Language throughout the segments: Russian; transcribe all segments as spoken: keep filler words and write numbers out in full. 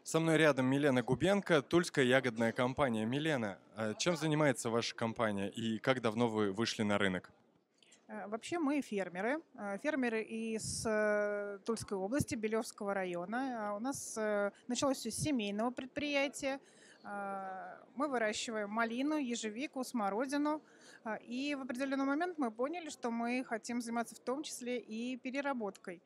Со мной рядом Милена Губенко, Тульская ягодная компания. Милена, а чем занимается ваша компания и как давно вы вышли на рынок? Э, Вообще мы фермеры, э, фермеры из э, Тульской области, Белевского района. А У нас э, началось все с семейного предприятия. А, Мы выращиваем малину, ежевику, смородину. А, И в определенный момент мы поняли, что мы хотим заниматься в том числе и переработкой.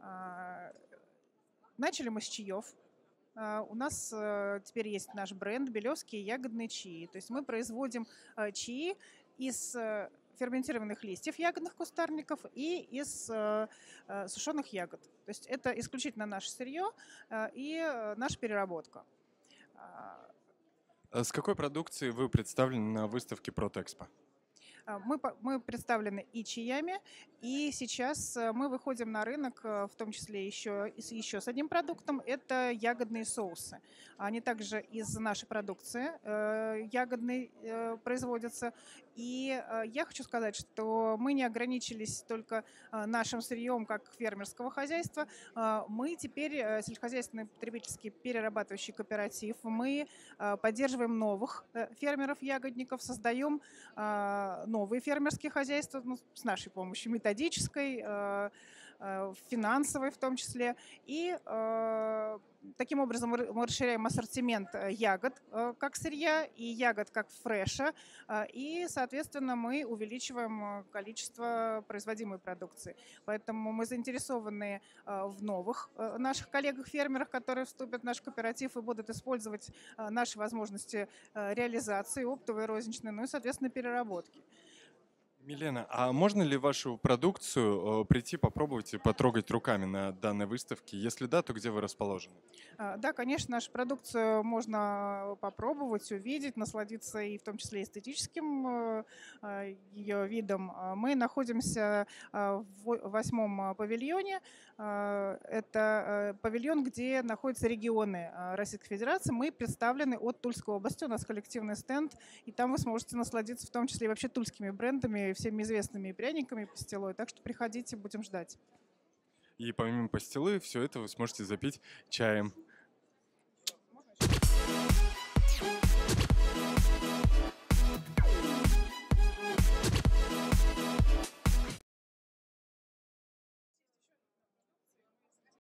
А, Начали мы с чаев. А, У нас э, теперь есть наш бренд «Белевские ягодные чаи». То есть мы производим э, чаи из э, ферментированных листьев ягодных кустарников и из э, э, сушеных ягод. То есть это исключительно наше сырье э, и э, наша переработка. А, А с какой продукцией вы представлены на выставке Протэкспо? А, Мы, по- мы представлены и чаями, и сейчас э, мы выходим на рынок, э, в том числе еще, и с- еще с одним продуктом, это ягодные соусы. Они также из нашей продукции э, ягодной э, производятся. И э, я хочу сказать, что мы не ограничились только э, нашим сырьем как фермерского хозяйства. А, Мы теперь э, сельскохозяйственный потребительский перерабатывающий кооператив. Мы э, поддерживаем новых э, фермеров-ягодников, создаем а, новые фермерские хозяйства, ну, с нашей помощью, методической, э, э, финансовой в том числе. И э, таким образом мы р- мы расширяем ассортимент э, ягод э, как сырья и ягод как фреша. э, И, соответственно, мы увеличиваем э, количество производимой продукции. Поэтому мы заинтересованы э, в новых э, наших коллегах-фермерах, которые вступят в наш кооператив и будут использовать э, наши возможности э, реализации оптовой, розничной, ну и, соответственно, переработки. Милена, а можно ли вашу продукцию э, прийти попробовать и потрогать руками на данной выставке? Если да, то где вы расположены? А, Да, конечно, нашу продукцию можно попробовать, увидеть, насладиться и в том числе эстетическим э, а, ее видом. А, Мы находимся а, в во- восьмом а, павильоне. А, Это э, павильон, где находятся регионы а, Российской Федерации. Мы представлены от Тульской области, у нас коллективный стенд, и там вы сможете насладиться в том числе и вообще тульскими брендами, всеми известными пряниками, пастилой. Так что приходите, будем ждать. И помимо пастилы, все это вы сможете запить чаем.